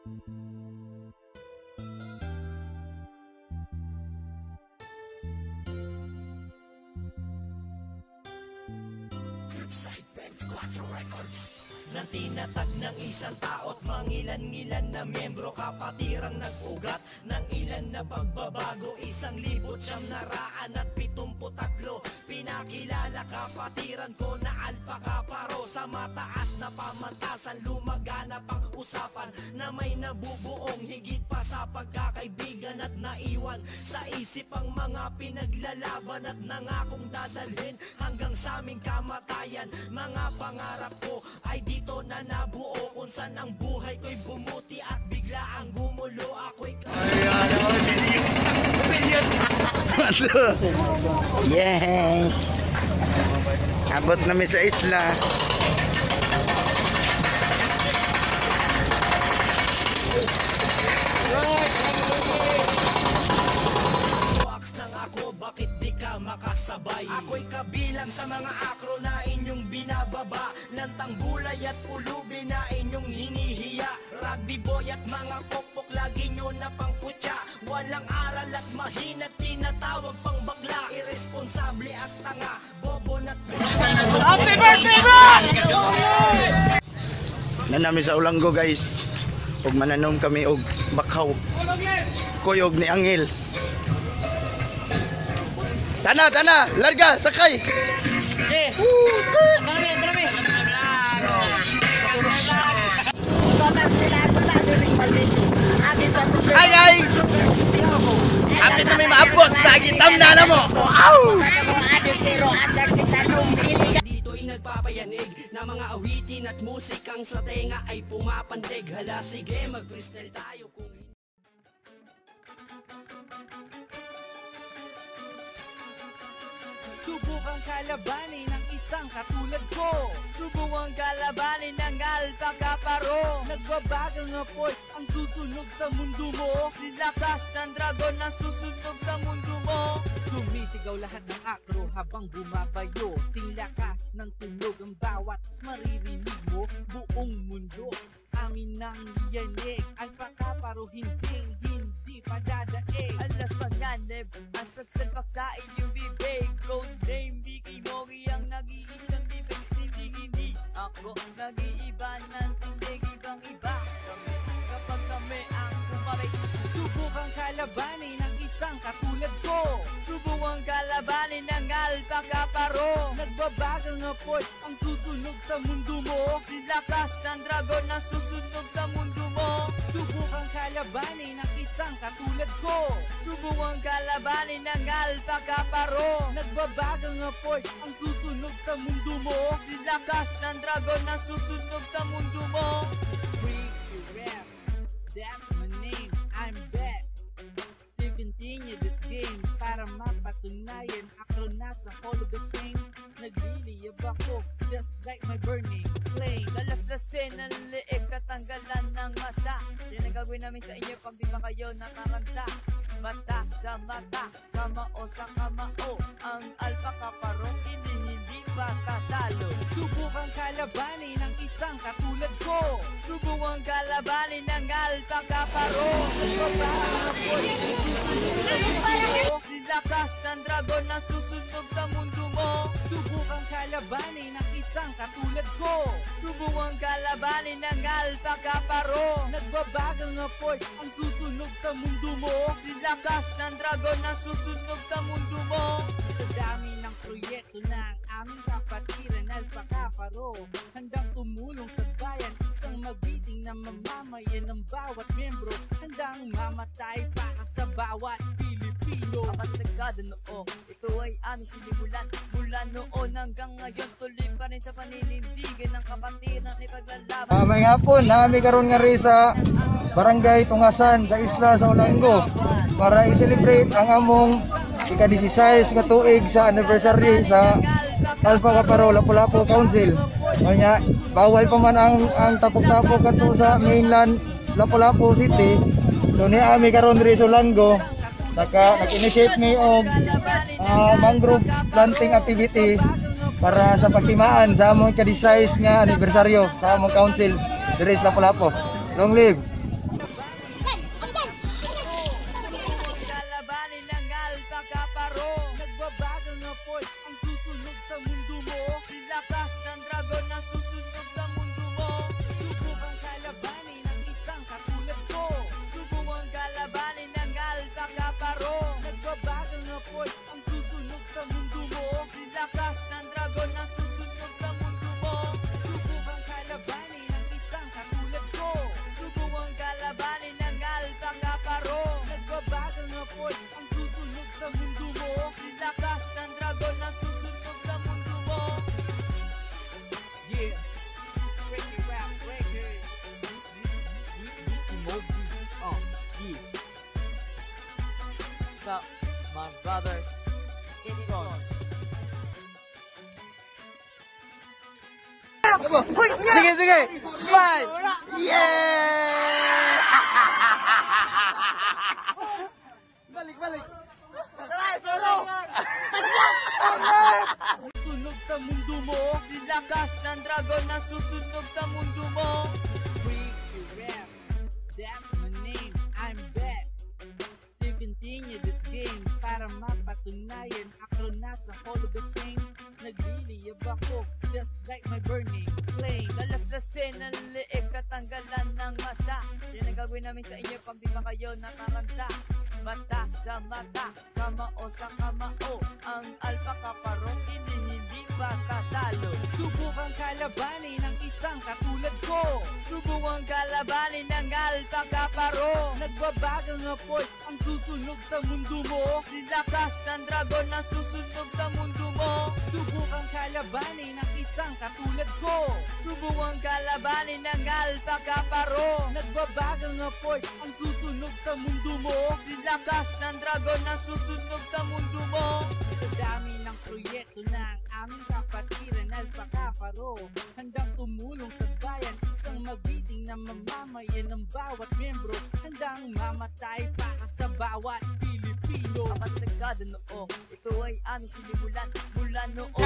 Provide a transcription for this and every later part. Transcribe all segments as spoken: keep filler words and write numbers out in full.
Nang tinatag ng isang tao't mangilan-ngilan na miyembro, kapatirang nag-ugat ng ilan na pagbabago. Isang libot siyam naraan at pitumpu tatlo. Pinakilala kapatiran ko na Alpha Kaparo. Sa mataas na pamantasan lumaganap ang usapan na may nabubuong higit pa sa pagkakaibigan at naiwan sa isip ang mga pinaglalaban at nangakong dadalhin hanggang sa aming kamatayan. Mga pangarap ko ay dito na nabuo, kung saan ang buhay ko'y bumuti at bigla ang gumulo. Ako'y yay! Abot namin sa isla. bakit di ka makasabay? Ako'y kabilang sa mga akro na inyong binababa, lantang gulay at pulubi na inyong hinihiya. Rugby boy at mga pokpok lagi nyo na pangkutya. Walang aral at mahina, tinatawag pang bagla. Irresponsable at tanga, bobo na't happy birthday, bro! Nanami sa Ulanggo guys, ug mananom kami og bakaw kuyog ni Angel. Tana, tana, larga, sakay. Eh, woo, start. Dami, dami. Ay, ay. Apit na may maabot sa agitam na na mo. Aw! Dito'y nagpapayanig na mga awitin at musikang sa tenga ay pumapandig. Hala, sige, mag-freestyle tayo kung subukang kalabanin ng isang katulad ko. Subukang kalabanin ng Alpha Kaparo. Nagbabagang apoy ang susunog sa mundo mo. Silakas ng dragon na susunog sa mundo mo. Sumisigaw lahat ng akro habang bumabayo. Silakas ng tunog ang bawat maririnig mo. Buong mundo amin nang liyanig. Alpha Kaparo hindi, hindi padadaig. Alas panganib ang sasalpak sa iyong bibig. Code name Vicky Mogi ang nag-iisang bibig. Hindi, hindi ako nag-iiba ng tindig. Ibang iba kami kapag kami ang kumabay. Subukang kalabanin ng isang katulad ko. Subukang kalabanin ng Alpha Kaparo. Nagbabagang apoy ang susunog sa mundo mo. Silakas ng dragon na susunog sa mundo mo. Subukang kalabanin ng isang katulad ko. Subukang kalabanin ng Alpha Kaparo. Nagbabagang apoy ang susunog sa mundo mo. Silakas ng dragon na susunog sa mundo mo. We rap, that's my name, I'm back to continue this game para mapatunayan ako nasa Hall of the Fame. Nagliliyab ako just like my burning flame. Lalas-lasin ang liig, katanggalan ng mata. Yan ang gagawin namin sa inyo pag di ba kayo nakaranta. Mata sa mata, kamao sa kamao. Ang Alpha Kaparo hindi hindi pa tatalo. Subukang kalabanin ng isang katulad ko. Subukang kalabanin ng Alpha Kaparo. Nagbabagang apoy susunog sa mundo mo. Silakas ng dragon na susunog sa mundo mo. Subukang kalabanin ng isang katulad ko. Subukang kalabanin ng Alpha Kaparo. Nagbabagang apoy ang susunog sa mundo mo. Silakas ng dragon na susunog sa mundo mo. Sa dami ng proyekto ng aming kapatiran Alpha Kaparo, handang tumulong sa bayan, isang magiting na mamamayan ng bawat miyembro. Handang mamatay para sa bawat Pilipino. Apat dekada noong ito ay aming sinimulan. Mula noon hanggang ngayon tuloy pa rin sa paninindigan ng kapatiran ay paglalaban. Uh, may hapon, nami karon nga rin sa Barangay Tungasan sa isla sa Ulanggo para i-celebrate ang among ika-disisays nga tuig sa anniversary sa Alpha Kaparo Lapu-Lapu Council. Kanya bawal pa man ang ang tapok-tapok kadto sa mainland Lapu-Lapu City. So ni ami karon rin sa Ulanggo naka nag-initiate mi og uh, mangrove planting activity para sa pagtimaan sa among ika-disisays nga anibersaryo sa among council diri sa Lapu-Lapu. Long live up, my brothers? It goes. Sige, sige! Five! Yeah! Balik, balik! Sunog sa mundo mo, si lakas ng dragon na susunog sa mundo mo. We rap, that's my name, I'm back. To continue this game, para mapatunayan ako nasa hall of the fame. Nagliliyab ako, just like my burning flame. Lalaslasin ang liig, katanggalan ng mata. Yan ang gagawin namin sa inyo pag di ba kayo nakaranta. Mata sa mata, kamao sa kamao. Ang alpha kaparong hindi-hindi pa katalo. Subukang kalabanin ang isang katulad ko. Subukang kalabanin ang alpha kaparong. Nagbabagang apoy ang susunog sa mundo mo. Si lakas ng dragon na susunog sa mundo mo. Subukang kalabanin ang isang katulad ko. Subukang kalabanin ang alpha kaparong. Nagbabagang apoy ang susunog sa mundo mo. Si lakas ng dragon na susunog sa mundo mo. Sa dami ng proyekto ng aming kapatiran, alpha kaparo, handang tumulong sa bayan, isang magiting na mamamayan ng bawat membro, handang mamatay para sa bawat Pilipino. Apat nagkada noong, ito ay aming sinimulan mula noong.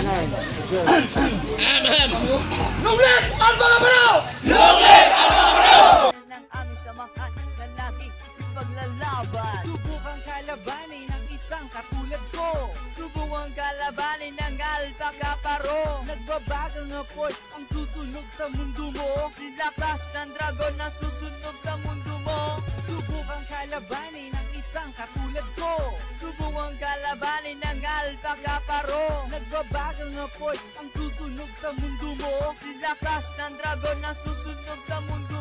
Nobles! Alpha Kaparo! Nobles! Alpha Kaparo! Ng aming samahan na laging ipaglalaban. Subukang kalabanin ang isang katulad ko. Subukang kalabanin ang alpha kaparo. Nagbabagang apoy ang susunog sa mundo mo. Si lakas ng dragon na susunog sa mundo mo. Subukang kalabanin ang isang katulad ko. Subukang kalabanin ang alpha kaparo. Nagbabagang apoy ang susunog sa mundo mo. Si lakas ng dragon na susunog sa mundo